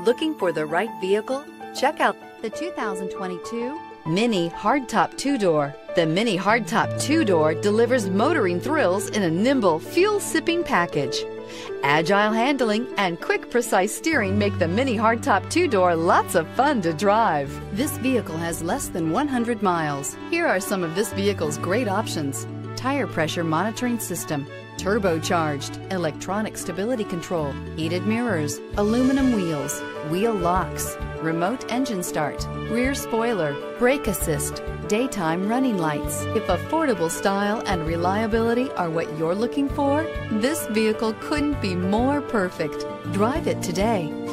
Looking for the right vehicle? Check out the 2022 Mini Hardtop 2-Door. The Mini Hardtop 2-Door delivers motoring thrills in a nimble, fuel-sipping package. Agile handling and quick, precise steering make the Mini Hardtop 2-Door lots of fun to drive. This vehicle has less than 100 miles. Here are some of this vehicle's great options: tire pressure monitoring system, turbocharged, electronic stability control, heated mirrors, aluminum wheels, wheel locks, remote engine start, rear spoiler, brake assist, daytime running lights. If affordable style and reliability are what you're looking for, this vehicle couldn't be more perfect. Drive it today.